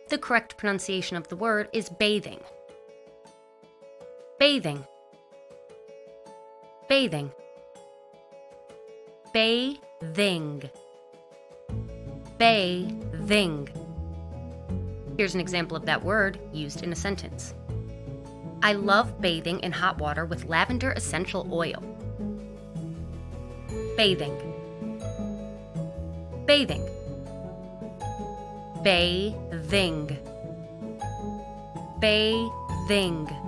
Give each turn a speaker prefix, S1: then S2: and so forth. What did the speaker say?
S1: The correct pronunciation of the word is bathing. Bathing. Bathing. Bathing. Bathing. Here's an example of that word used in a sentence. I love bathing in hot water with lavender essential oil. Bathing. Bathing. Bathing. Bathing.